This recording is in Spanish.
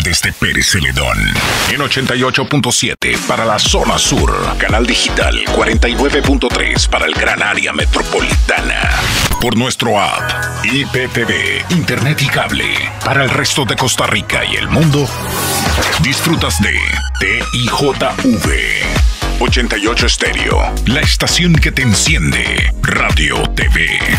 desde Pérez Celedón. En 88.7 para la zona sur. Canal digital 49.3 para el gran área metropolitana. Por nuestro app IPTV, Internet y Cable. Para el resto de Costa Rica y el mundo, disfrutas de TIJV 88 Estéreo, la estación que te enciende. Radio TV.